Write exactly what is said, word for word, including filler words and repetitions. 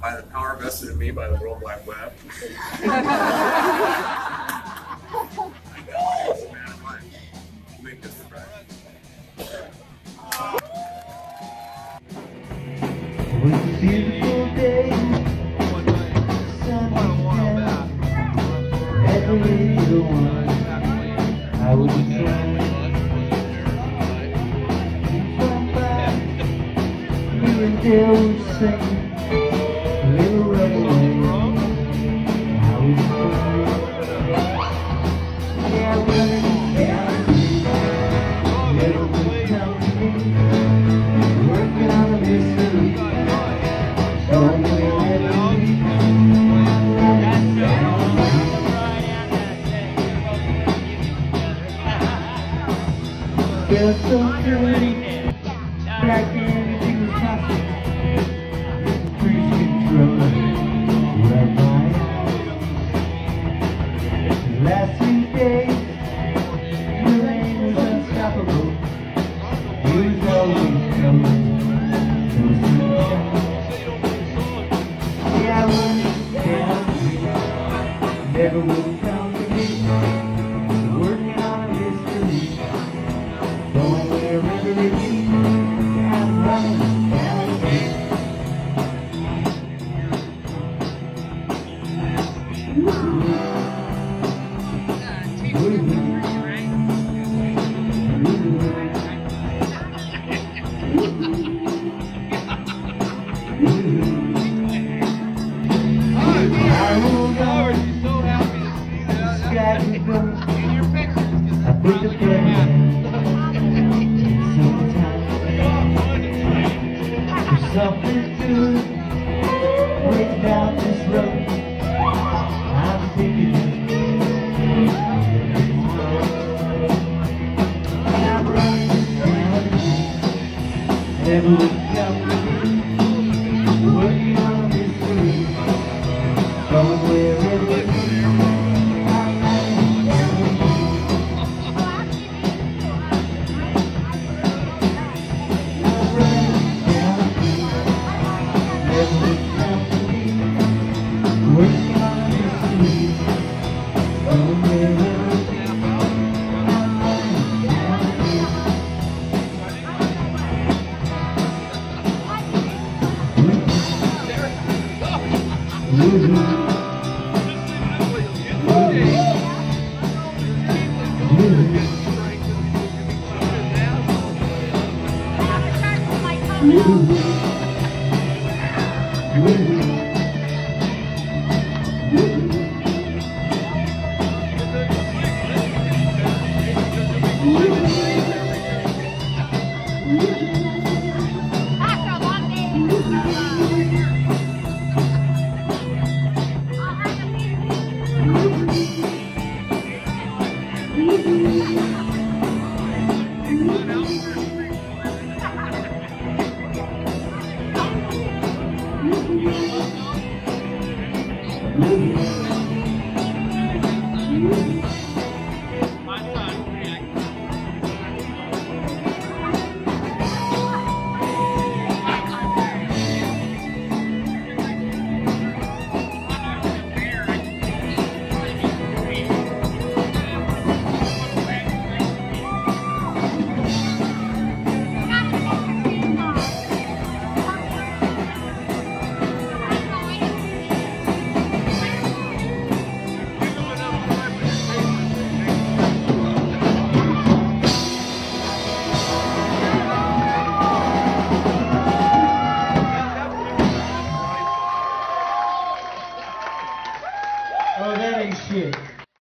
by the power vested in me by the World Wide Web. Make this right. It was a beautiful day, sun was down, every little one, I was flying. From back, you and Dale were singing, a little runaway, I was flying. Yeah, running down the street, never would come to me, working on a mystery. Feel so pretty, back anything was possible. Cruise control, right by. The last three days, your lane was unstoppable. You was always coming, no sunshine. Yeah, I wouldn't down, never would come to me, working on a mystery, going wherever it leads, I'm running down the street. I put the pen in sometimes. There's something to way down this road. I'm thinking I'm running down the street. Never would come to me, working on this street, going wherever it leads. Oh, that ain't shit.